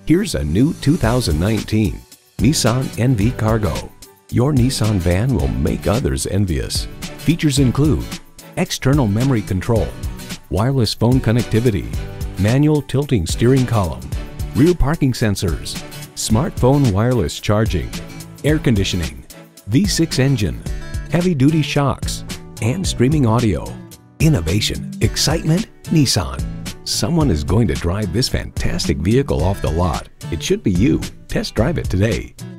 Here's a new 2019 Nissan NV Cargo. Your Nissan van will make others envious. Features include external memory control, wireless phone connectivity, manual tilting steering column, rear parking sensors, smartphone wireless charging, air conditioning, V6 engine, heavy-duty shocks, and streaming audio. Innovation, excitement, Nissan. Someone is going to drive this fantastic vehicle off the lot. It should be you. Test drive it today.